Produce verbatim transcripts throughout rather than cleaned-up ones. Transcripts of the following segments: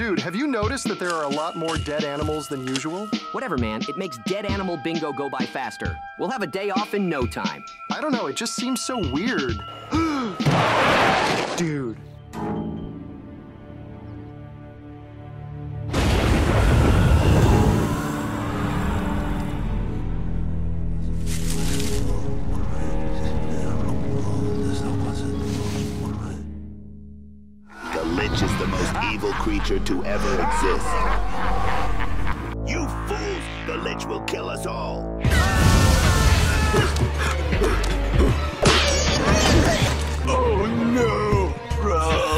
Dude, have you noticed that there are a lot more dead animals than usual? Whatever, man. It makes dead animal bingo go by faster. We'll have a day off in no time. I don't know, it just seems so weird. Dude. The Lich is the most evil creature to ever exist. You fools! The Lich will kill us all! Oh no, bro!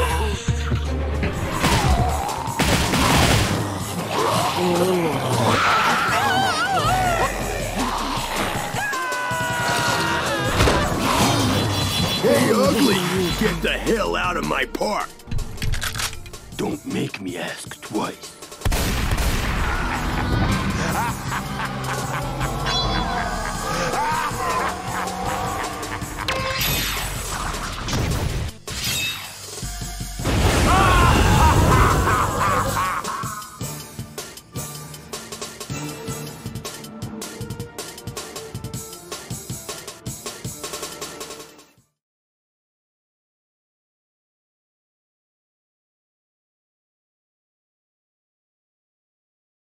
Hey, ugly! Get the hell out of my park! Don't make me ask twice.